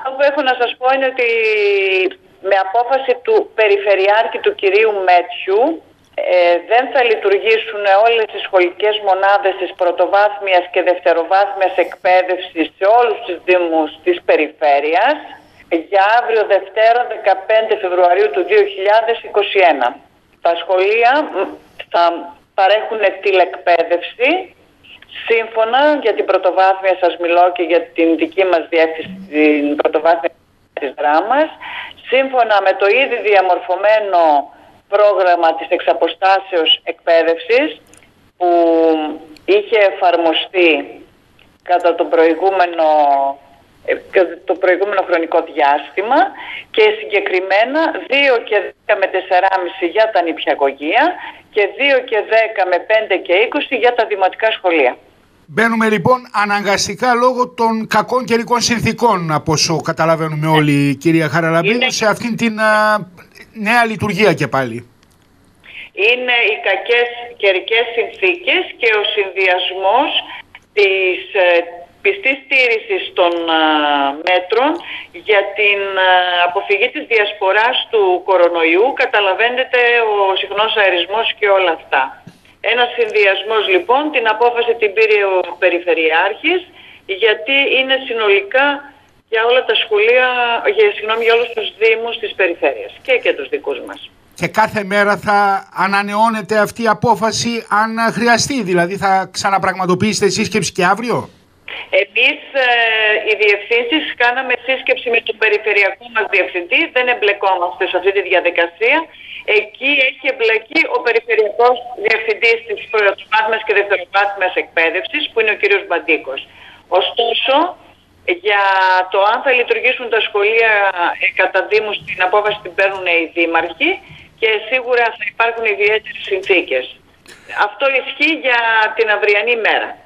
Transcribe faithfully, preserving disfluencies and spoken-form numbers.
Αυτό που έχω να σας πω είναι ότι με απόφαση του Περιφερειάρχη του κυρίου Μέτσιου ε, δεν θα λειτουργήσουν όλες οι σχολικές μονάδες της πρωτοβάθμιας και δευτεροβάθμιας εκπαίδευσης σε όλους τους δήμους της περιφέρειας για αύριο Δευτέρα δεκαπέντε Φεβρουαρίου του δύο χιλιάδες είκοσι ένα. Τα σχολεία θα παρέχουν τηλεκπαίδευση σύμφωνα, για την πρωτοβάθμια σας μιλώ και για την δική μας διεύθυνση, την πρωτοβάθμια της δράμας, σύμφωνα με το ήδη διαμορφωμένο πρόγραμμα της εξαποστάσεως εκπαίδευσης που είχε εφαρμοστεί κατά το προηγούμενο, το προηγούμενο χρονικό διάστημα και συγκεκριμένα δύο και δέκα με τέσσερα και μισό για τα νηπιαγωγεία και δύο και δέκα με πέντε και είκοσι για τα δημοτικά σχολεία. Μπαίνουμε λοιπόν αναγκαστικά λόγω των κακών καιρικών συνθήκων, από όσο καταλαβαίνουμε όλοι, κυρία Χαραλαμπίδου, είναι... σε αυτήν την α, νέα λειτουργία και πάλι. Είναι οι κακές καιρικές συνθήκες και ο συνδυασμός της ε, πιστής στήρησης των α, μέτρων για την α, αποφυγή της διασποράς του κορονοϊού. Καταλαβαίνετε, ο συχνός αερισμός και όλα αυτά. Ένας συνδυασμός λοιπόν, την απόφαση την πήρε ο Περιφερειάρχης, γιατί είναι συνολικά για όλα τα σχολεία, για, συγγνώμη, για όλους τους δήμους της περιφέρειας και και τους δικούς μας. Και κάθε μέρα θα ανανεώνεται αυτή η απόφαση αν χρειαστεί, δηλαδή θα ξαναπραγματοποιήσετε σύσκεψη και αύριο? Εμείς ε, οι διευθύνσεις κάναμε σύσκεψη με τον περιφερειακό μας διευθυντή, δεν εμπλεκόμαστε σε αυτή τη διαδικασία. Εκεί έχει εμπλακεί ο περιφερειακός διευθυντής της πρωτοβάθμιας και δευτεροβάθμιας εκπαίδευσης, που είναι ο κύριος Μπαντίκος. Ωστόσο, για το αν θα λειτουργήσουν τα σχολεία ε, κατά δήμους, την απόφαση την παίρνουν οι δήμαρχοι και σίγουρα θα υπάρχουν ιδιαίτερες συνθήκες. Αυτό ισχύει για την αυριανή μέρα.